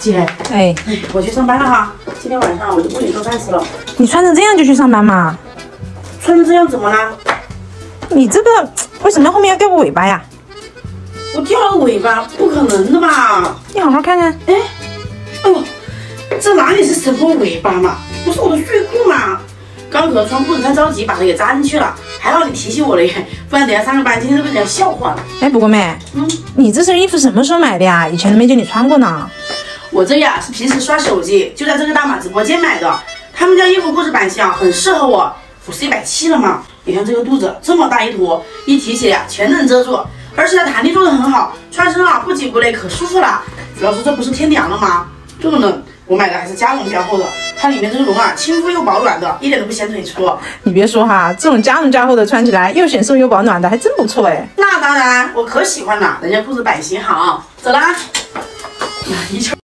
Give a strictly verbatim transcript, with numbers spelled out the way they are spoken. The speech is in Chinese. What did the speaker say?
姐， 哎， 我去上班了哈，今天晚上我就不给你做饭吃了。 你穿成这样就去上班吗？ 穿成这样怎么啦？ 你这个为什么后面要吊个尾巴呀？ 我掉了尾巴，不可能的吧？ 你好好看看。 哎，哎呦，这哪里是什么尾巴嘛？不是我的睡裤吗？刚和穿裤子太着急，把它给扎进去了。还好你提醒我了耶，不然等下上个班，今天都被人家笑话了。 哎，不过妹，嗯，你这身衣服什么时候买的呀？以前都没见你穿过呢。 我这呀是平时刷手机，就在这个大码直播间买的。他们家衣服布置版型啊，很适合我。我是一百七了嘛，你看这个肚子这么大一坨，一提起来呀全能遮住，而且它弹力做的很好，穿身啊不紧不累，可舒服了。主要是这不是天凉了吗？这个呢，我买的还是加绒加厚的，它里面这个绒啊亲肤又保暖的，一点都不显腿粗。 你别说哈，这种加绒加厚的穿起来又显瘦又保暖的，还真不错哎。 那当然，我可喜欢了，人家裤子版型好。走啦，一圈。